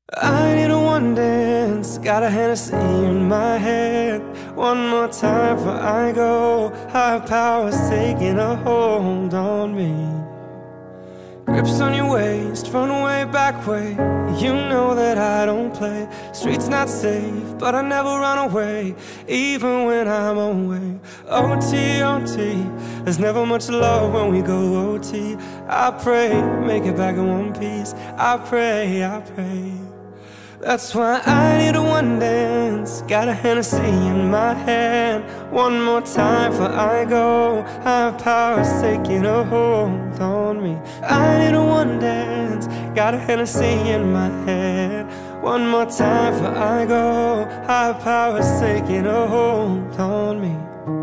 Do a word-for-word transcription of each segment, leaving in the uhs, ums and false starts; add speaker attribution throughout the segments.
Speaker 1: I need a one dance, got a Hennessy in my hand. One more time before I go. Higher powers taking a hold on me. Grips on your waist, run away, back way. You know that I don't play. Street's not safe, but I never run away, even when I'm away. O T, O T, there's never much love when we go O T. I pray, make it back in one piece. I pray, I pray. That's why I need a one dance, got a Hennessy in my hand. One more time before I go. Higher powers taking a hold on me. I need a one dance, got a Hennessy in my hand. One more time before I go. Higher powers taking a hold on me.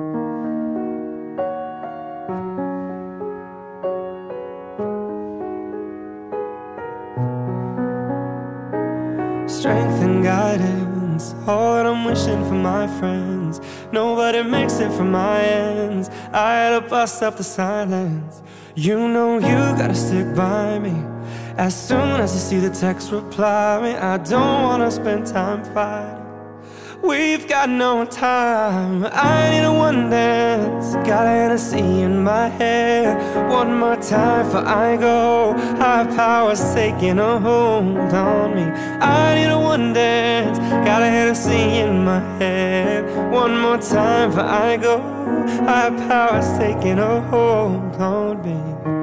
Speaker 1: Strength and guidance, all that I'm wishing for my friends. Nobody makes it from my ends. I had to bust up the silence. You know you gotta stick by me. As soon as you see the text, reply me. I don't wanna spend time fighting. We've got no time. I need a one dance, got a Hennessy in my head. One more time before I go. Higher powers taking a hold on me. I need a one dance, got a Hennessy in my head. One more time before I go. Higher powers taking a hold on me.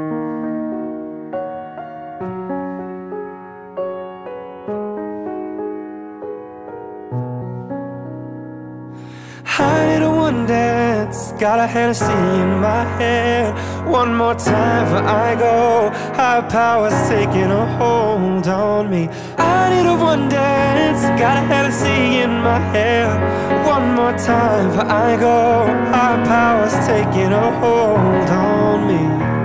Speaker 1: I need a one dance, got a Hennessy in my head. One more time before I go. Higher powers taking a hold on me. I need a one dance, got a Hennessy in my head. One more time before I go. Higher powers taking a hold on me.